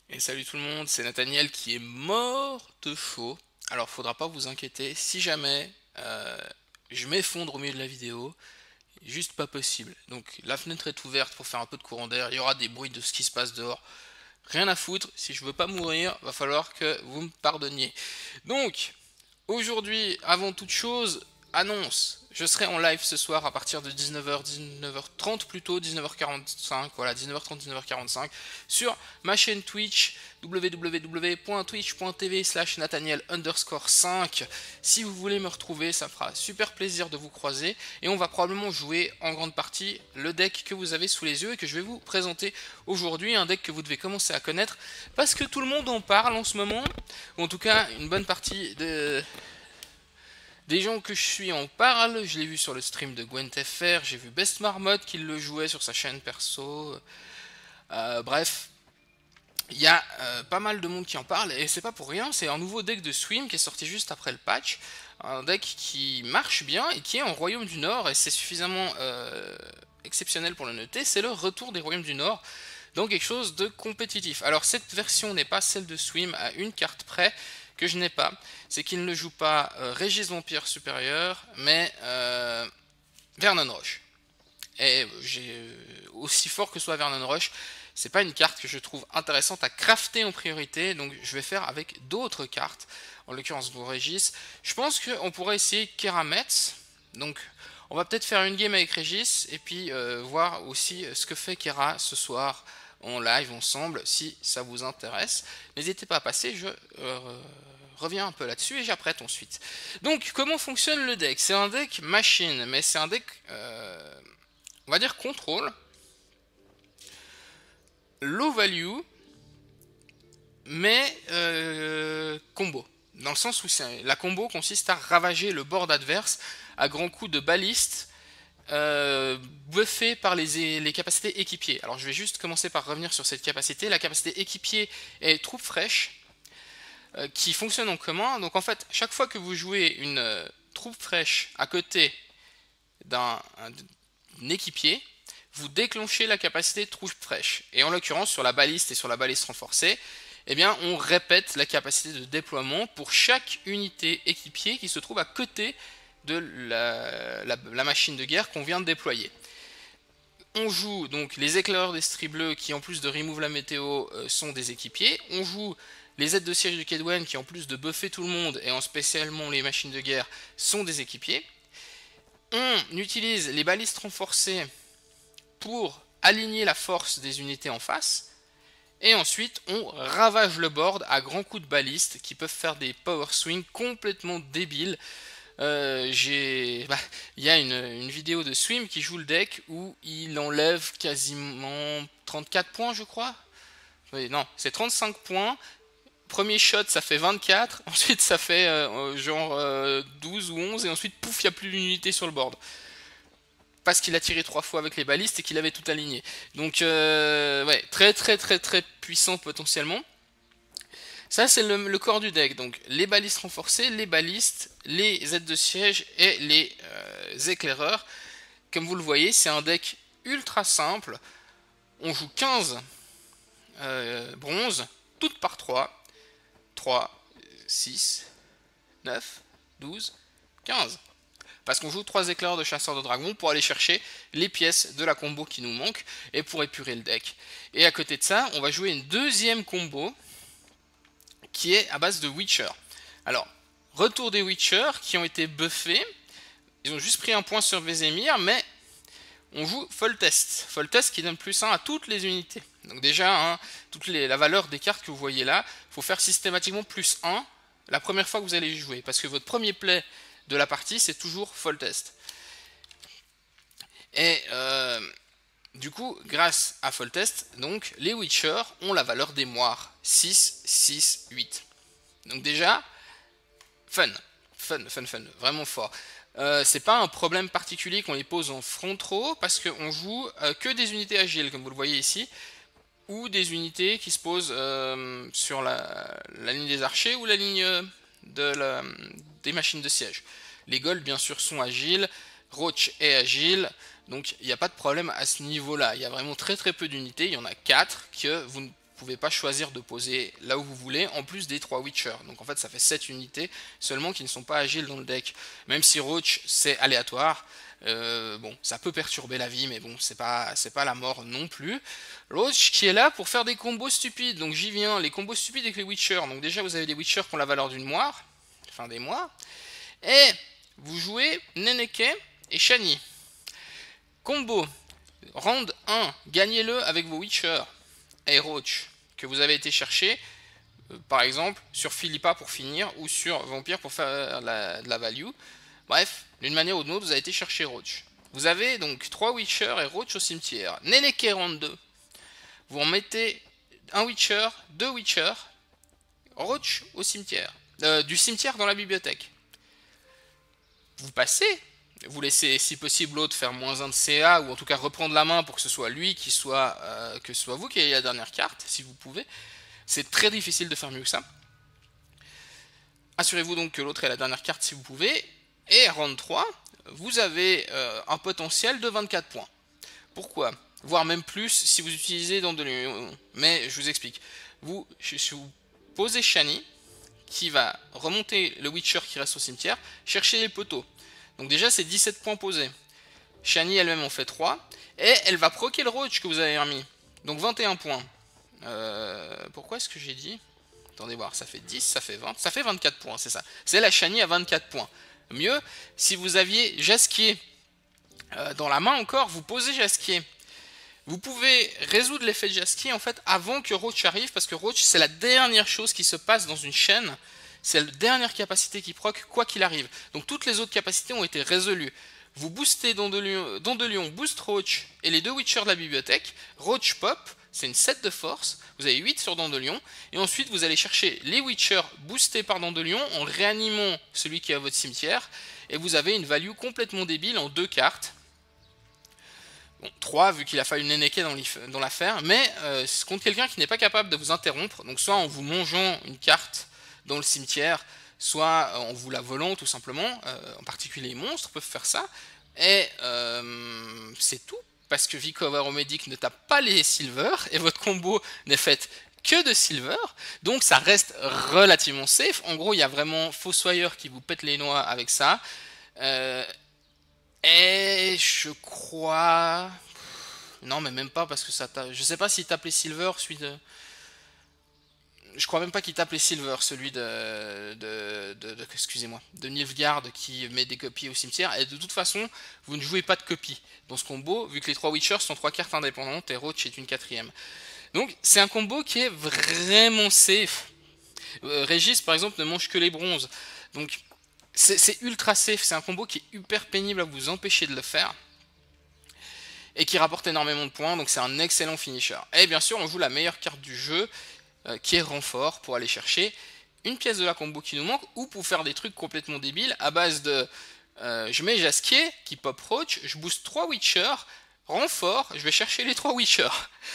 Et salut tout le monde, c'est Nathaniel qui est mort de chaud. Alors faudra pas vous inquiéter, si jamais je m'effondre au milieu de la vidéo, juste pas possible. Donc la fenêtre est ouverte pour faire un peu de courant d'air, il y aura des bruits de ce qui se passe dehors. Rien à foutre, si je veux pas mourir, va falloir que vous me pardonniez. Donc, aujourd'hui, avant toute chose, annonce. Je serai en live ce soir à partir de 19h, 19h30 plutôt, 19h45, voilà, 19h30, 19h45, sur ma chaîne Twitch, www.twitch.tv/Nathaniel_5. Si vous voulez me retrouver, ça me fera super plaisir de vous croiser, et on va probablement jouer en grande partie le deck que vous avez sous les yeux et que je vais vous présenter aujourd'hui, un deck que vous devez commencer à connaître, parce que tout le monde en parle en ce moment, ou en tout cas une bonne partie des gens que je suis en parlent. Je l'ai vu sur le stream de GwentFR, j'ai vu Best Marmot qui le jouait sur sa chaîne perso. Bref, il y a pas mal de monde qui en parle et c'est pas pour rien, c'est un nouveau deck de Swim qui est sorti juste après le patch. Un deck qui marche bien et qui est en Royaume du Nord et c'est suffisamment exceptionnel pour le noter, c'est le retour des Royaumes du Nord. Donc quelque chose de compétitif. Alors cette version n'est pas celle de Swim à une carte près que je n'ai pas. C'est qu'il ne joue pas Régis Vampire supérieur, mais Vernon Roche. Et aussi fort que soit Vernon Rush, c'est pas une carte que je trouve intéressante à crafter en priorité, donc je vais faire avec d'autres cartes, en l'occurrence pour Régis. Je pense qu'on pourrait essayer Keramets, donc on va peut-être faire une game avec Régis, et puis voir aussi ce que fait Kera ce soir en live ensemble, si ça vous intéresse. N'hésitez pas à passer, je reviens un peu là-dessus et j'apprête ensuite. Donc comment fonctionne le deck? C'est un deck machine, mais c'est un deck on va dire contrôle, low value, mais combo. Dans le sens où la combo consiste à ravager le board adverse à grands coups de baliste buffé par les capacités équipiers. Alors je vais juste commencer par revenir sur cette capacité. La capacité équipier est troupe fraîche qui fonctionne en commun. Donc en fait, chaque fois que vous jouez une troupe fraîche à côté d'un équipier, vous déclenchez la capacité de troupe fraîche. Et en l'occurrence, sur la baliste et sur la baliste renforcée, eh bien, on répète la capacité de déploiement pour chaque unité équipier qui se trouve à côté de la machine de guerre qu'on vient de déployer. On joue donc les éclaireurs d'Estrie Bleu qui, en plus de remove la météo, sont des équipiers. On joue les aides de siège du Kedwen qui, en plus de buffer tout le monde et en spécialement les machines de guerre, sont des équipiers. On utilise les balistes renforcées pour aligner la force des unités en face. Et ensuite, on ravage le board à grands coups de baliste qui peuvent faire des power swings complètement débiles. Il y a une vidéo de Swim qui joue le deck où il enlève quasiment 34 points, je crois. Oui, non, c'est 35 points. Premier shot, ça fait 24. Ensuite, ça fait genre 12 ou 11. Et ensuite, pouf, il n'y a plus d'unité sur le board parce qu'il a tiré 3 fois avec les balistes et qu'il avait tout aligné. Donc ouais, très très très très puissant potentiellement. Ça c'est le corps du deck, donc les balistes renforcées, les balistes, les aides de siège et les éclaireurs. Comme vous le voyez, c'est un deck ultra simple. On joue 15 bronzes, toutes par 3. 3, 6, 9, 12, 15. Parce qu'on joue 3 éclairs de chasseurs de dragons pour aller chercher les pièces de la combo qui nous manque et pour épurer le deck. Et à côté de ça, on va jouer une deuxième combo qui est à base de Witcher. Alors, retour des Witcher qui ont été buffés. Ils ont juste pris un point sur Vesemir, mais on joue Foltest. Foltest qui donne +1 à toutes les unités. Donc déjà, hein, la valeur des cartes que vous voyez là, il faut faire systématiquement +1 la première fois que vous allez y jouer. Parce que votre premier play de la partie, c'est toujours Foltest. Et du coup, grâce à Foltest, donc, les Witcher ont la valeur des moires. 6, 6, 8. Donc déjà, fun. Fun. Vraiment fort. C'est pas un problème particulier qu'on les pose en front row, parce qu'on joue que des unités agiles, comme vous le voyez ici, ou des unités qui se posent sur la ligne des archers ou la ligne des machines de siège. Les Golds, bien sûr, sont agiles. Roach est agile. Donc, il n'y a pas de problème à ce niveau-là. Il y a vraiment très très peu d'unités. Il y en a 4 que vous ne pouvez pas choisir de poser là où vous voulez, en plus des 3 Witcher. Donc en fait ça fait 7 unités seulement qui ne sont pas agiles dans le deck. Même si Roach c'est aléatoire, bon, ça peut perturber la vie, mais bon, c'est pas la mort non plus. Roach qui est là pour faire des combos stupides, donc j'y viens, les combos stupides avec les Witcher. Donc déjà vous avez des Witcher qui ont la valeur d'une moire, enfin des mois, et vous jouez Neneke et Shani. Combo, round 1, gagnez-le avec vos Witcher et Roach que vous avez été chercher, par exemple sur Philippa pour finir, ou sur Vampire pour faire de la value. Bref, d'une manière ou d'une autre, vous avez été chercher Roach. Vous avez donc 3 Witcher et Roach au cimetière. Neneke round 2. Vous remettez un Witcher, 2 Witcher, Roach au cimetière. Du cimetière dans la bibliothèque. Vous passez, vous laissez si possible l'autre faire -1 de CA, ou en tout cas reprendre la main pour que ce soit lui qui soit, que ce soit vous qui ayez la dernière carte, si vous pouvez. C'est très difficile de faire mieux que ça. Assurez-vous donc que l'autre ait la dernière carte si vous pouvez. Et round 3, vous avez un potentiel de 24 points. Pourquoi? Voire même plus si vous utilisez dans de l'union. Mais je vous explique. Vous posez Shani, qui va remonter le Witcher qui reste au cimetière, chercher les poteaux. Donc déjà c'est 17 points posés. Shani elle-même en fait 3. Et elle va proquer le Roach que vous avez remis. Donc 21 points. Pourquoi est-ce que j'ai dit? Attendez voir, ça fait 10, ça fait 20, ça fait 24 points, c'est ça. C'est la Shani à 24 points. Mieux, si vous aviez Jasquier dans la main encore, vous posez Jasquier. Vous pouvez résoudre l'effet de Jasquier en fait avant que Roach arrive, parce que Roach c'est la dernière chose qui se passe dans une chaîne, c'est la dernière capacité qui proc quoi qu'il arrive. Donc toutes les autres capacités ont été résolues. Vous boostez Don de Lion boost Roach et les 2 Witchers de la bibliothèque, Roach pop, c'est une 7 de force, vous avez 8 sur Don de Lion, et ensuite vous allez chercher les Witchers boostés par Don de Lion en réanimant celui qui est à votre cimetière, et vous avez une value complètement débile en 2 cartes. Bon, 3 vu qu'il a fallu Neneke dans l'affaire, mais contre quelqu'un qui n'est pas capable de vous interrompre, donc soit en vous mangeant une carte dans le cimetière, soit en vous la volant tout simplement, en particulier les monstres peuvent faire ça, et c'est tout. Parce que Vicover au Medic ne tape pas les Silver, et votre combo n'est fait que de Silver, donc ça reste relativement safe. En gros, il y a vraiment Fossoyeur qui vous pète les noix avec ça. Et je crois... Non, mais même pas, parce que ça tape... Je sais pas s'il tape les Silver, celui de... Je crois même pas qu'il tape les Silver, celui excusez-moi, de Nilfgaard qui met des copies au cimetière. Et de toute façon, vous ne jouez pas de copies dans ce combo, vu que les 3 Witchers sont 3 cartes indépendantes et Roach est une 4ème. Donc c'est un combo qui est vraiment safe. Régis par exemple ne mange que les bronzes. Donc c'est ultra safe, c'est un combo qui est hyper pénible à vous empêcher de le faire. Et qui rapporte énormément de points, donc c'est un excellent finisher. Et bien sûr on joue la meilleure carte du jeu, qui est renfort, pour aller chercher une pièce de la combo qui nous manque, ou pour faire des trucs complètement débiles à base de je mets Jasquier qui pop Roach, je booste 3 Witcher, renfort, je vais chercher les 3 Witcher.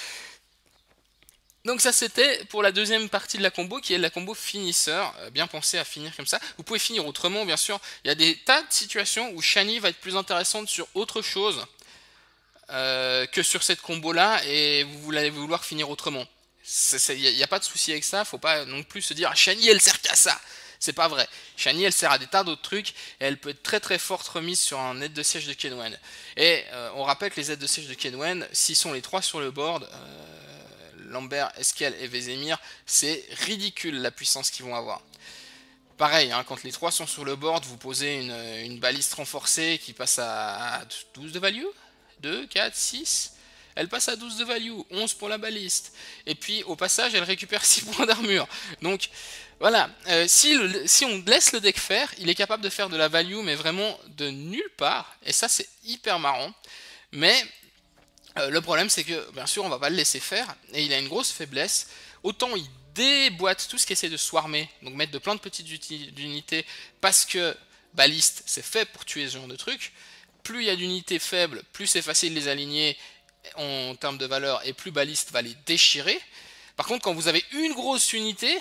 Donc ça c'était pour la deuxième partie de la combo, qui est la combo finisher. Bien pensé à finir comme ça. Vous pouvez finir autrement bien sûr, il y a des tas de situations où Shani va être plus intéressante sur autre chose que sur cette combo là, et vous allez vouloir finir autrement. Il n'y a pas de souci avec ça, faut pas non plus se dire ah, Shani elle sert qu'à ça. C'est pas vrai. Shani elle sert à des tas d'autres trucs, et elle peut être très très forte remise sur un aide de siège de Kenwen. Et on rappelle que les aides de siège de Kenwen, s'ils sont les 3 sur le board, Lambert, Eskel et Vézémir, c'est ridicule la puissance qu'ils vont avoir. Pareil, hein, quand les 3 sont sur le board, vous posez une baliste renforcée qui passe à 12 de value, 2, 4, 6... Elle passe à 12 de value, 11 pour la baliste. Et puis au passage, elle récupère 6 points d'armure. Donc voilà, si on laisse le deck faire, il est capable de faire de la value, mais vraiment de nulle part. Et ça, c'est hyper marrant. Mais le problème, c'est que bien sûr, on va pas le laisser faire. Et il a une grosse faiblesse. Autant il déboîte tout ce qui essaie de swarmer, donc mettre de plein de petites unités, parce que baliste, c'est fait pour tuer ce genre de trucs. Plus il y a d'unités faibles, plus c'est facile de les aligner en termes de valeur, et plus baliste va les déchirer. Par contre, quand vous avez une grosse unité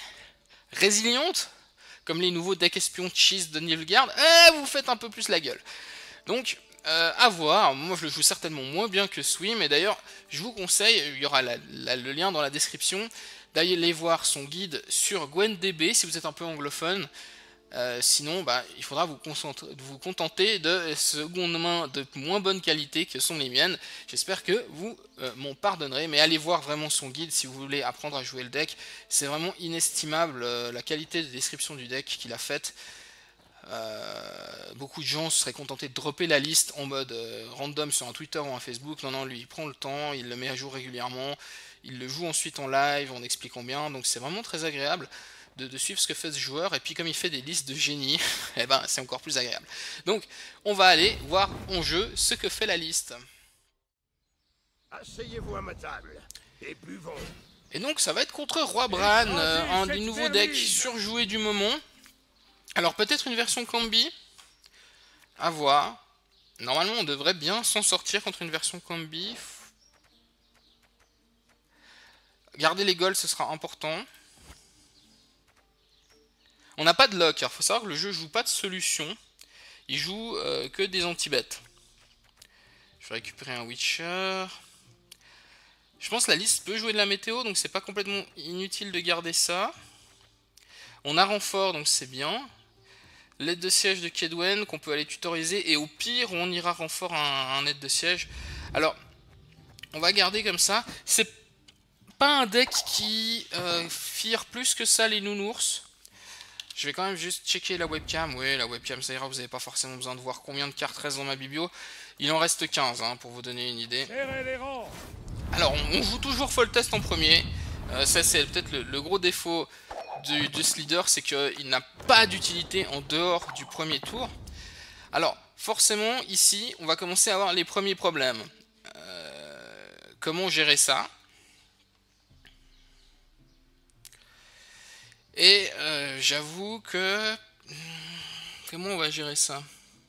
résiliente, comme les nouveaux decks espions cheese de Nilfgaard, vous faites un peu plus la gueule. Donc À voir, moi je le joue certainement moins bien que Swim, et d'ailleurs je vous conseille, il y aura le lien dans la description, d'aller voir son guide sur GwenDB si vous êtes un peu anglophone. Sinon, bah, il faudra vous contenter de secondes mains de moins bonne qualité que sont les miennes. J'espère que vous m'en pardonnerez, mais allez voir vraiment son guide si vous voulez apprendre à jouer le deck. C'est vraiment inestimable la qualité de description du deck qu'il a faite. Beaucoup de gens seraient contentés de dropper la liste en mode random sur un Twitter ou un Facebook. Non, non, lui il prend le temps, il le met à jour régulièrement, il le joue ensuite en live en expliquant bien, donc c'est vraiment très agréable de suivre ce que fait ce joueur, et puis comme il fait des listes de génie, et ben c'est encore plus agréable. Donc on va aller voir en jeu ce que fait la liste. Asseyez-vous à ma table et buvons. Et donc ça va être contre Roi Bran, un des nouveaux decks surjoués du moment. Alors peut-être une version combi, à voir. Normalement on devrait bien s'en sortir contre une version combi. Garder les golds ce sera important. On n'a pas de lock, il faut savoir que le jeu joue pas de solution. Il joue que des anti-bêtes. Je vais récupérer un Witcher. Je pense que la liste peut jouer de la météo, donc c'est pas complètement inutile de garder ça. On a renfort, donc c'est bien. L'aide de siège de Kaedwen qu'on peut aller tutoriser, et au pire on ira renfort un aide de siège. Alors on va garder comme ça. C'est pas un deck qui fire plus que ça les nounours. Je vais quand même juste checker la webcam. Oui, la webcam ça ira, vous n'avez pas forcément besoin de voir combien de cartes restent dans ma biblio. Il en reste 15 hein, pour vous donner une idée. Alors on joue toujours full test en premier. Ça c'est peut-être le gros défaut de ce leader, c'est qu'il n'a pas d'utilité en dehors du premier tour. Alors forcément ici on va commencer à avoir les premiers problèmes. Comment gérer ça? Et j'avoue que... Comment on va gérer ça?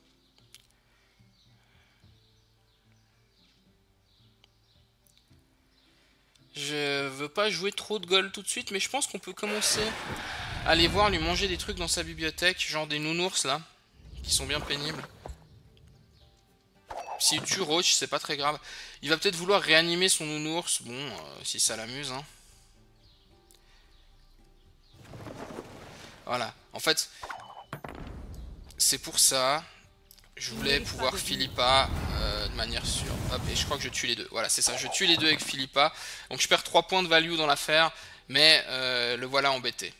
Je veux pas jouer trop de gold tout de suite, mais je pense qu'on peut commencer à aller voir lui manger des trucs dans sa bibliothèque, genre des nounours là, qui sont bien pénibles. S'il tue Roach, c'est pas très grave. Il va peut-être vouloir réanimer son nounours, bon, si ça l'amuse, hein. Voilà, en fait, c'est pour ça, je voulais pouvoir Philippa de manière sûre. Hop, et je crois que je tue les deux. Voilà, c'est ça, je tue les deux avec Philippa. Donc je perds 3 points de value dans l'affaire, mais le voilà embêté.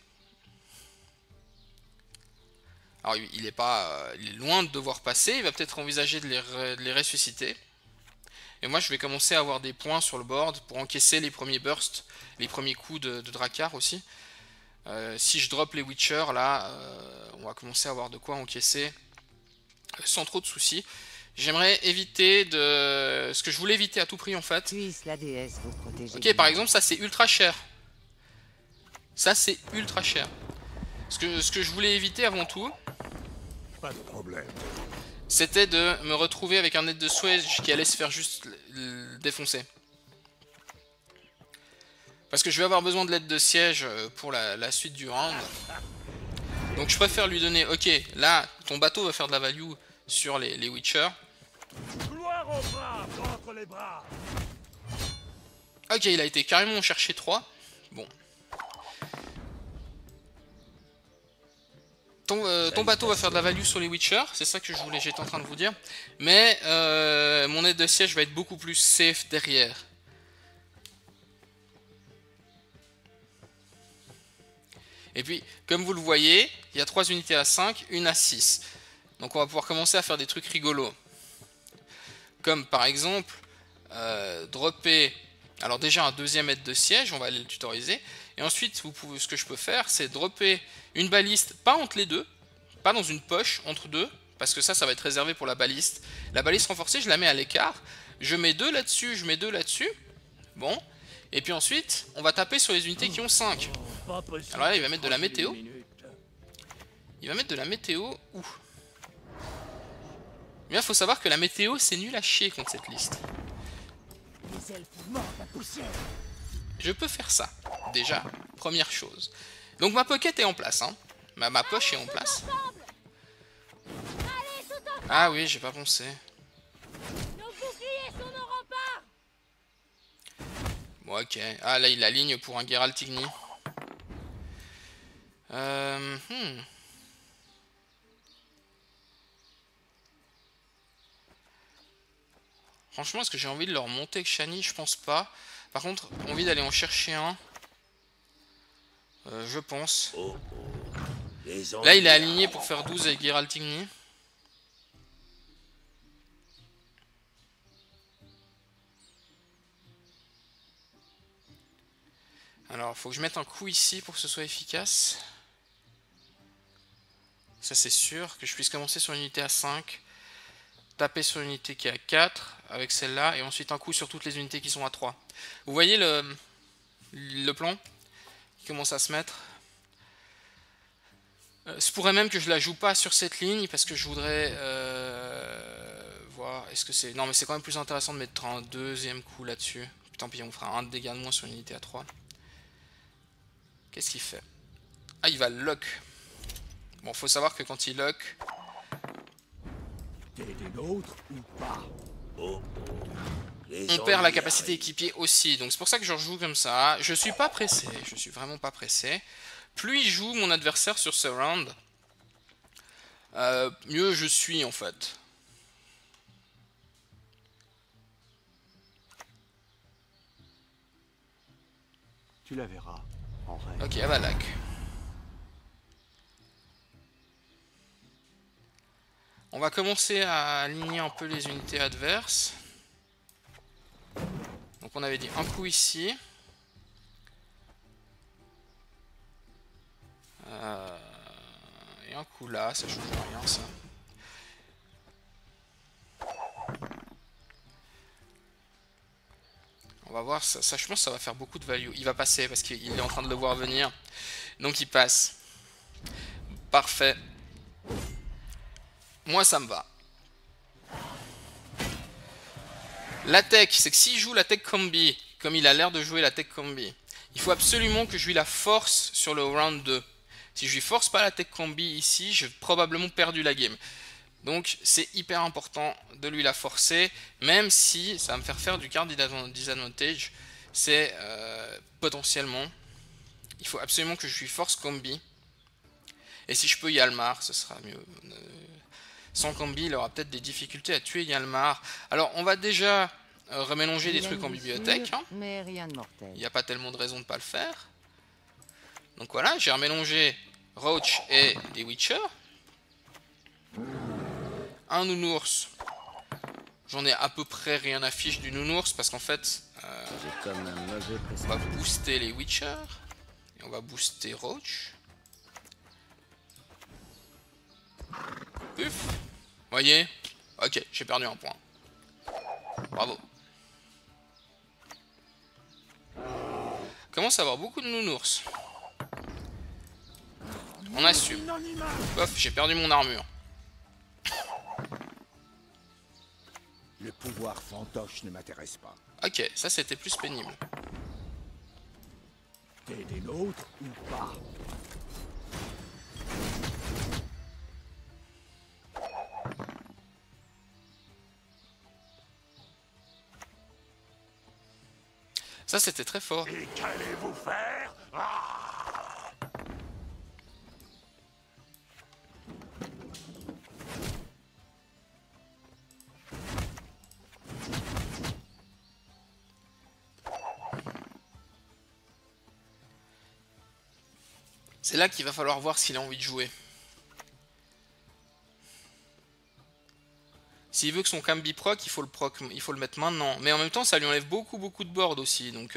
Alors il est loin de devoir passer, il va peut-être envisager de les ressusciter. Et moi je vais commencer à avoir des points sur le board pour encaisser les premiers bursts, les premiers coups de Drakkar aussi. Si je drop les Witcher, là, on va commencer à avoir de quoi encaisser sans trop de soucis. J'aimerais éviter de... Ce que je voulais éviter à tout prix, en fait. Ok, par exemple, ça, c'est ultra cher. Ça, c'est ultra cher. Ce que je voulais éviter avant tout, c'était de me retrouver avec un aide de siège qui allait se faire juste défoncer. Parce que je vais avoir besoin de l'aide de siège pour la suite du round. Donc je préfère lui donner, ok, là, ton bateau va faire de la value sur les Witcher. Ok, il a été carrément chercher 3. Bon. Ton bateau va faire de la value sur les Witcher, c'est ça que j'étais en train de vous dire. Mais mon aide de siège va être beaucoup plus safe derrière. Et puis, comme vous le voyez, il y a 3 unités à 5, une à 6. Donc on va pouvoir commencer à faire des trucs rigolos. Comme par exemple, dropper... Alors déjà un deuxième aide de siège, on va aller le tutoriser. Et ensuite, ce que je peux faire, c'est dropper une baliste, pas entre les deux, pas dans une poche, entre deux, parce que ça va être réservé pour la baliste. La baliste renforcée, je la mets à l'écart. Je mets 2 là-dessus, je mets 2 là-dessus. Bon. Et puis ensuite, on va taper sur les unités qui ont 5. Alors là, il va mettre de la météo. Il va mettre de la météo où? Mais il faut savoir que la météo, c'est nul à chier contre cette liste. Je peux faire ça, déjà, première chose. Donc ma pocket est en place, hein. Ma poche est en place. Ah oui, j'ai pas pensé. Bon, ok. Ah, là, il aligne pour un Geralt Igni. Franchement, est-ce que j'ai envie de leur monter avec Shani? Je pense pas. Par contre, envie d'aller en chercher un. Je pense. Oh, oh. Les Là, il est ennuis aligné pour arrivent. faire 12 avec Geralt Igni. Alors, faut que je mette un coup ici pour que ce soit efficace. Ça, c'est sûr. Que je puisse commencer sur une unité à 5. Taper sur une unité qui est à 4 avec celle-là. Et ensuite un coup sur toutes les unités qui sont à 3. Vous voyez le plan qui commence à se mettre. Ce pourrait même que je la joue pas sur cette ligne parce que je voudrais voir. Est-ce que c'est. Non, mais c'est quand même plus intéressant de mettre un deuxième coup là-dessus. Tant pis, on fera un de dégâts de moins sur une unité à 3. Qu'est-ce qu'il fait? Ah, il va lock. Bon, faut savoir que quand il lock. T'es des nôtres ou pas? Oh, oh. Les On perd la ennuis capacité arrivent. équipier aussi. Donc c'est pour ça que je rejoue comme ça. Je suis pas pressé. Je suis vraiment pas pressé. Plus il joue mon adversaire sur ce round, mieux je suis en fait. Tu la verras en rêve. Ok, Avalak. On va commencer à aligner un peu les unités adverses. Donc on avait dit un coup ici. Et un coup là, ça change rien ça. On va voir, ça je pense que ça va faire beaucoup de value. Il va passer parce qu'il est en train de le voir venir. Donc il passe. Parfait. Moi ça me va. La tech, c'est que s'il joue la tech combi, comme il a l'air de jouer la tech combi, il faut absolument que je lui la force sur le round 2. Si je lui force pas la tech combi ici, j'ai probablement perdu la game. Donc c'est hyper important de lui la forcer, même si ça va me faire du card disadvantage. C'est potentiellement, il faut absolument que je lui force combi. Et si je peux Yalmar, ce sera mieux. Sans combi, il aura peut-être des difficultés à tuer Yalmar. Alors on va déjà remélanger des trucs en bibliothèque. Hein. Mais rien de mortel. Il n'y a pas tellement de raison de ne pas le faire. Donc voilà, j'ai remélangé Roach et des Witcher. Un nounours. J'en ai à peu près rien à fiche du nounours parce qu'en fait, on va booster les Witcher. Et on va booster Roach. Puf. Voyez? Ok, j'ai perdu un point. Bravo. Commence à avoir beaucoup de nounours. On assume. Bof, j'ai perdu mon armure. Le pouvoir fantoche ne m'intéresse pas. Ok, ça c'était plus pénible. T'es des nôtres ou pas? Ça c'était très fort. Et qu'allez-vous faire? C'est là qu'il va falloir voir s'il a envie de jouer. S'il veut que son cambi proc, il faut le mettre maintenant. Mais en même temps, ça lui enlève beaucoup de board aussi. Donc,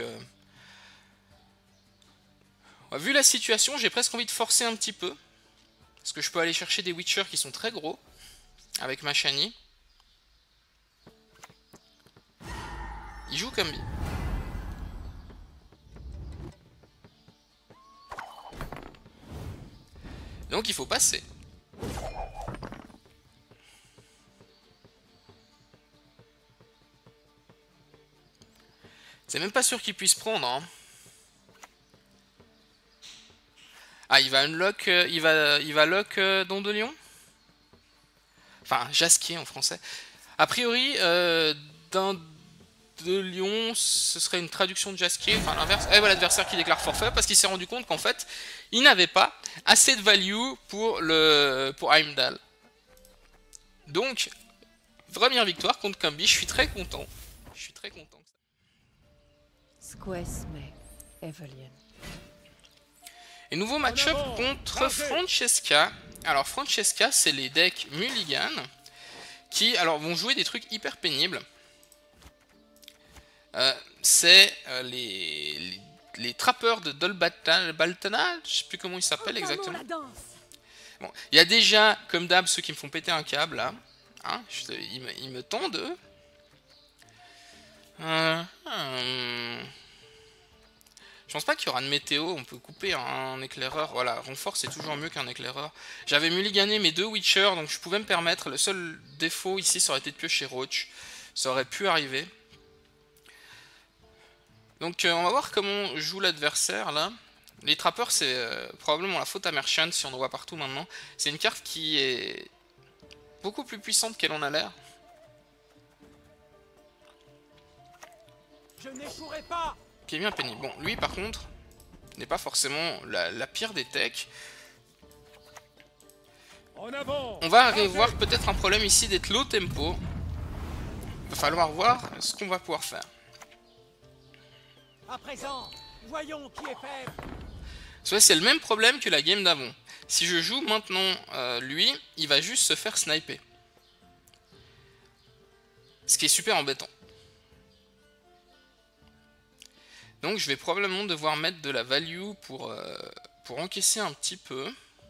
vu la situation, j'ai presque envie de forcer un petit peu. Parce que je peux aller chercher des Witchers qui sont très gros. Avec ma Shani. Il joue cambi. Donc il faut passer. C'est même pas sûr qu'il puisse prendre. Hein. Ah, il va unlock, il va lock Don de Lion. Enfin, Jasquier en français. A priori, de lion, ce serait une traduction de Jaskier, enfin l'inverse. Et voilà l'adversaire qui déclare forfait parce qu'il s'est rendu compte qu'en fait, il n'avait pas assez de value pour Heimdall. Donc, première victoire contre Camby, je suis très content. Je suis très content. Et nouveau match-up contre Francesca. Alors Francesca, c'est les decks Mulligan qui vont jouer des trucs hyper pénibles. C'est les trappeurs de Dolbaltana, je sais plus comment ils s'appellent exactement. Bon, il y a déjà, comme d'hab, ceux qui me font péter un câble là. Hein, ils me tendent eux. Je pense pas qu'il y aura de météo, on peut couper un éclaireur. Voilà, renfort c'est toujours mieux qu'un éclaireur. J'avais mulligané mes 2 Witcher, donc je pouvais me permettre. Le seul défaut ici, ça aurait été de piocher Roach. Ça aurait pu arriver. Donc on va voir comment joue l'adversaire là. Les trappeurs c'est probablement la faute à Merchant si on en voit partout maintenant. C'est une carte qui est beaucoup plus puissante qu'elle en a l'air. Je n'échouerai pas. Qui est bien pénible. Bon, lui par contre n'est pas forcément la pire des techs. On va voir peut-être un problème ici d'être low tempo. Il va falloir voir ce qu'on va pouvoir faire. À présent, voyons qui est faible. C'est le même problème que la game d'avant. Si je joue maintenant lui, il va juste se faire sniper. Ce qui est super embêtant. Donc je vais probablement devoir mettre de la value pour encaisser un petit peu.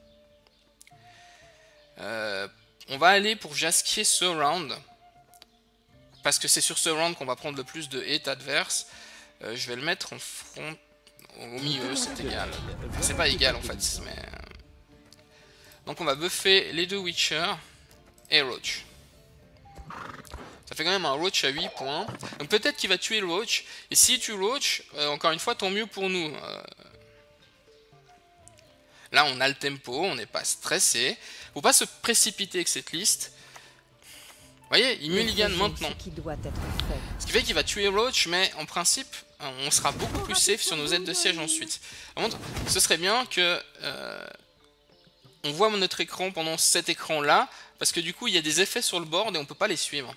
On va aller pour Jaskier ce round. Parce que c'est sur ce round qu'on va prendre le plus de hate adverse. Je vais le mettre en front, au milieu, c'est égal. Enfin, c'est pas égal en fait. Mais... Donc on va buffer les 2 Witcher et Roach. Ça fait quand même un Roach à 8 points. Donc peut-être qu'il va tuer le Roach. Et s'il tue Roach, encore une fois, tant mieux pour nous. Là, on a le tempo, on n'est pas stressé. Faut pas se précipiter avec cette liste. Vous voyez, il mulligan maintenant. Ce qui fait qu'il va tuer Roach, mais en principe, on sera beaucoup plus safe sur nos aides de siège ensuite. Par contre, ce serait bien que on voit notre écran pendant cet écran-là, parce que du coup, il y a des effets sur le board et on peut pas les suivre.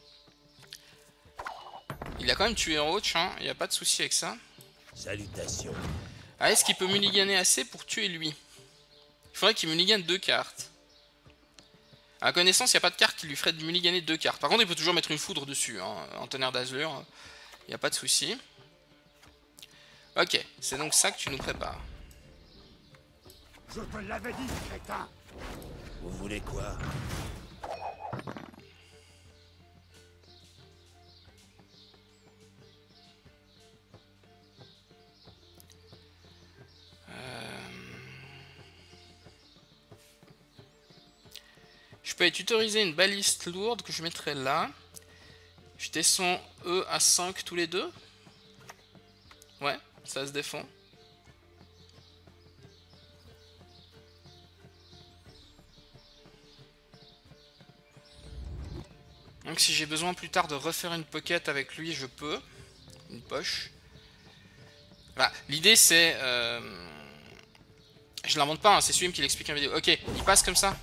Il a quand même tué Roach, hein, il n'y a pas de souci avec ça. Salutations. Ah, est-ce qu'il peut mulliganer assez pour tuer lui? Il faudrait qu'il mulligane 2 cartes. À ma connaissance, il n'y a pas de carte qui lui ferait de mulliganer 2 cartes. Par contre, il peut toujours mettre une foudre dessus, hein, en tonnerre d'azur. Il n'y a pas de souci. Ok, c'est donc ça que tu nous prépares. Je te l'avais dit, crétin. Vous voulez quoi? Je peux tutoriser une baliste lourde que je mettrai là. Je descends eux à 5 tous les deux. Ouais, ça se défend. Donc si j'ai besoin plus tard de refaire une pocket avec lui, je peux. Une poche. Voilà, l'idée c'est... Je l'invente pas, hein, c'est Swim qui l'explique en vidéo. Ok, il passe comme ça.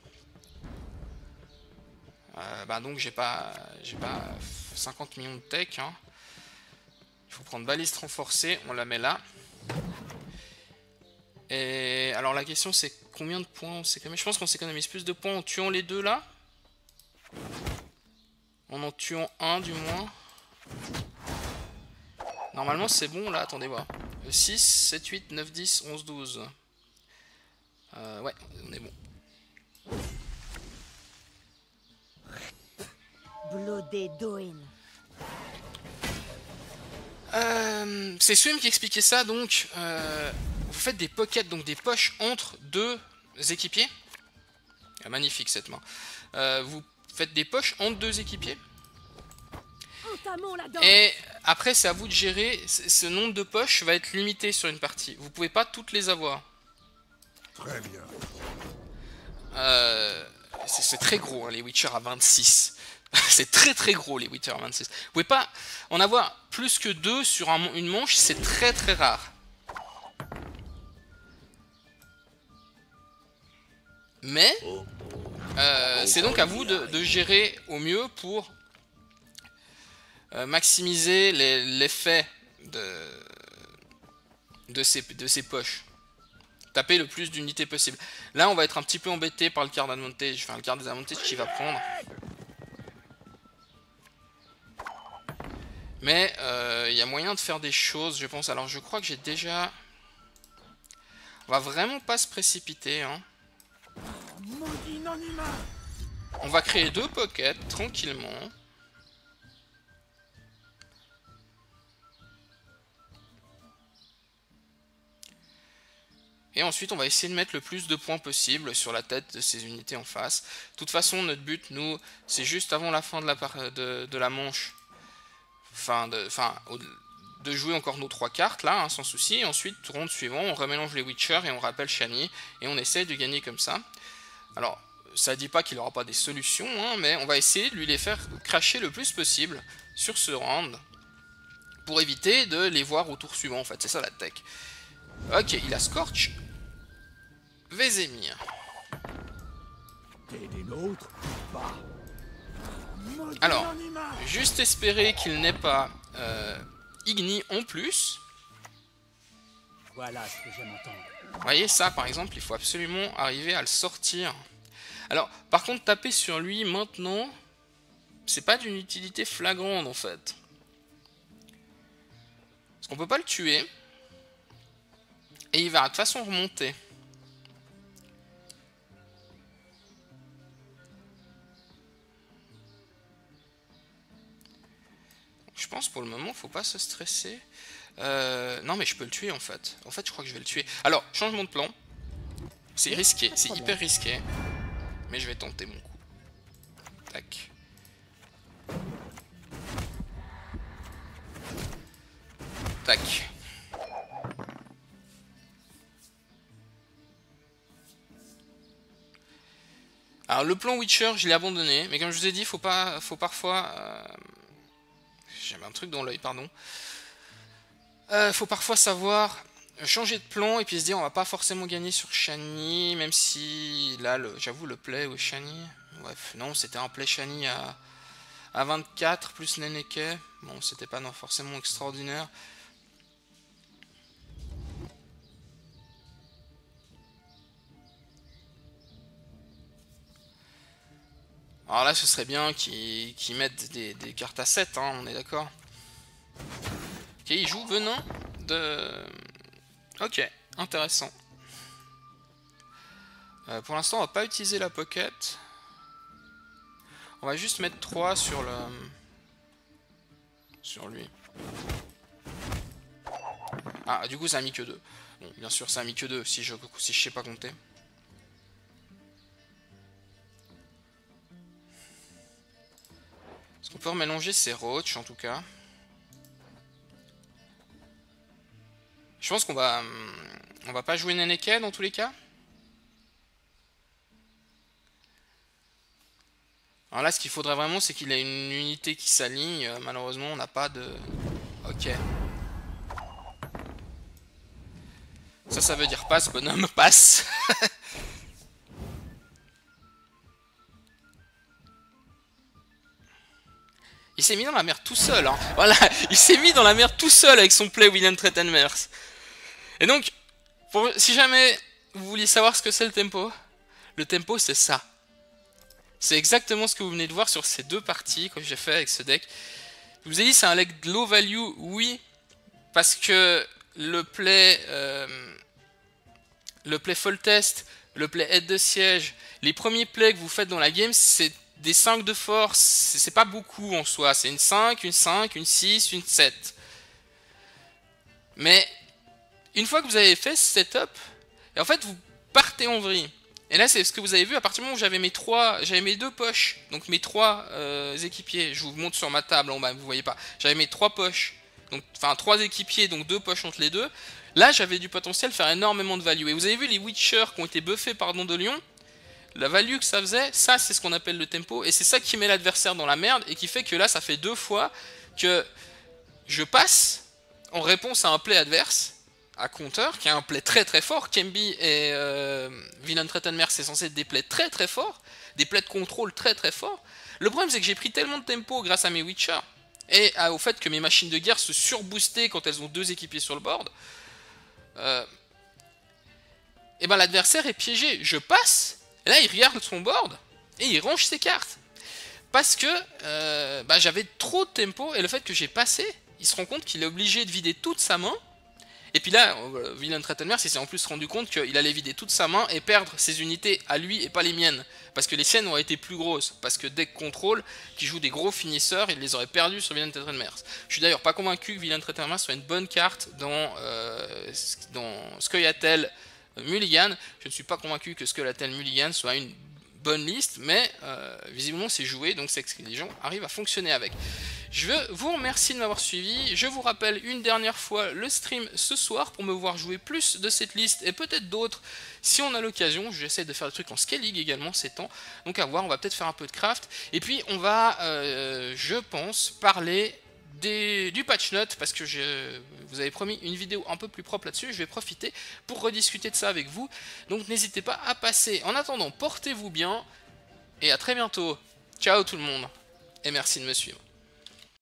Bah donc j'ai pas 50 millions de tech. Hein. Il faut prendre baliste renforcée, on la met là. Et alors la question c'est combien de points on s'économise. Je pense qu'on s'économise plus de points en tuant les deux là. En tuant un du moins. Normalement c'est bon là, attendez voir. 6, 7, 8, 9, 10, 11, 12. Ouais, on est bon. C'est Swim qui expliquait ça, donc vous faites des pockets, donc des poches entre deux équipiers. Ah, magnifique cette main. Vous faites des poches entre deux équipiers. Et après c'est à vous de gérer, ce nombre de poches va être limité sur une partie. Vous pouvez pas toutes les avoir. Très bien. C'est très gros hein, les Witcher à 26. C'est très très gros les Wither 26. Vous pouvez pas en avoir plus que 2 sur une manche, c'est très très rare. Mais c'est donc à vous de gérer au mieux pour maximiser l'effet de ces poches. Taper le plus d'unités possible. Là on va être un petit peu embêté par le card advantage, enfin le card disadvantage qu'il va prendre. Mais il y a moyen de faire des choses, je pense. Alors je crois que j'ai déjà... On va vraiment pas se précipiter, hein. On va créer 2 pockets, tranquillement. Et ensuite, on va essayer de mettre le plus de points possible sur la tête de ces unités en face. De toute façon, notre but, nous, c'est juste avant la fin de la manche. De jouer encore nos 3 cartes là, hein, sans souci. Et ensuite, round suivant, on remélange les Witcher et on rappelle Shani. Et on essaye de gagner comme ça. Alors, ça ne dit pas qu'il n'aura pas des solutions, hein, mais on va essayer de lui les faire cracher le plus possible sur ce round. Pour éviter de les voir au tour suivant, en fait. C'est ça la tech. Ok, il a Scorch. Vézémir. Alors, juste espérer qu'il n'ait pas Igni en plus. Voilà ce que j'aime entendre. Vous voyez, ça par exemple, il faut absolument arriver à le sortir. Alors, par contre, taper sur lui maintenant, c'est pas d'une utilité flagrante en fait. Parce qu'on peut pas le tuer. Et il va de toute façon remonter. Je pense pour le moment, faut pas se stresser. Non, mais je peux le tuer en fait. En fait, je crois que je vais le tuer. Alors, changement de plan. C'est risqué, c'est hyper risqué. Mais je vais tenter mon coup. Tac. Tac. Alors, le plan Witcher, je l'ai abandonné. Mais comme je vous ai dit, faut parfois... J'avais un truc dans l'œil, pardon. Faut parfois savoir changer de plan et puis se dire on va pas forcément gagner sur Shani, même si là, j'avoue, le play ou Shani. Bref, non, c'était un play Shani à 24 plus Neneke. Bon, c'était pas non, forcément extraordinaire. Alors là, ce serait bien qu'ils mettent des cartes à 7, hein, on est d'accord. Ok, il joue Venin de... Ok, intéressant. Pour l'instant, on va pas utiliser la pocket. On va juste mettre 3 sur le... sur lui. Ah, du coup, ça a mis que 2. Bon, bien sûr, ça a mis que 2 si je sais pas compter. Est-ce qu'on peut remélanger ces roach en tout cas? Je pense qu'on va... On va pas jouer Neneke dans tous les cas. Alors là, ce qu'il faudrait vraiment, c'est qu'il ait une unité qui s'aligne. Malheureusement, on n'a pas de... Ok. Ça veut dire passe, bonhomme, passe. Il s'est mis dans la mer tout seul, hein. Voilà, il s'est mis dans la mer tout seul avec son play William Trettenmers. Et donc, si jamais vous vouliez savoir ce que c'est le tempo c'est ça. C'est exactement ce que vous venez de voir sur ces 2 parties que j'ai fait avec ce deck. Je vous ai dit c'est un deck low value, oui, parce que le play full test, le play aide de siège, les premiers plays que vous faites dans la game, c'est des 5 de force, c'est pas beaucoup en soi, c'est une 5, une 5, une 6, une 7. Mais une fois que vous avez fait ce setup, et en fait vous partez en vrille. Et là c'est ce que vous avez vu à partir du moment où j'avais mes 2 poches, donc mes 3 équipiers, je vous montre sur ma table en bas, vous voyez pas, j'avais mes 3 poches, donc enfin 3 équipiers, donc 2 poches entre les deux. Là j'avais du potentiel de faire énormément de value. Et vous avez vu les Witcher qui ont été buffés par Don de Lion. la value que ça faisait, ça c'est ce qu'on appelle le tempo, et c'est ça qui met l'adversaire dans la merde, et qui fait que là ça fait 2 fois que je passe en réponse à un play adverse, à counter, qui est un play très très fort. Kembi et Villain Threatenmer, c'est censé être des plays très très forts, des plays de contrôle très très forts. Le problème c'est que j'ai pris tellement de tempo grâce à mes Witcher, et au fait que mes machines de guerre se surboostaient quand elles ont 2 équipiers sur le board, et ben l'adversaire est piégé. Je passe, et là il regarde son board, et il range ses cartes. Parce que j'avais trop de tempo, et le fait que j'ai passé, il se rend compte qu'il est obligé de vider toute sa main. Et puis là, Villain Threatenmer s'est en plus rendu compte qu'il allait vider toute sa main et perdre ses unités à lui et pas les miennes. Parce que les siennes auraient été plus grosses. Parce que Deck Control, qui joue des gros finisseurs, il les aurait perdus sur Villain Threatenmer. Je suis d'ailleurs pas convaincu que Villain Threatenmer soit une bonne carte dans Scoia'tael Mulligan. Je ne suis pas convaincu que Scoia'tael Mulligan soit une bonne liste, mais visiblement c'est joué, donc c'est que les gens arrivent à fonctionner avec. Je vous remercie de m'avoir suivi. Je vous rappelle une dernière fois le stream ce soir pour me voir jouer plus de cette liste et peut-être d'autres si on a l'occasion. J'essaie de faire des trucs en Scale League également ces temps, donc à voir. On va peut-être faire un peu de craft et puis on va je pense parler du patch note, parce que vous avez promis une vidéo un peu plus propre là-dessus. Je vais profiter pour rediscuter de ça avec vous, donc n'hésitez pas à passer. En attendant, portez-vous bien et à très bientôt. Ciao tout le monde et merci de me suivre.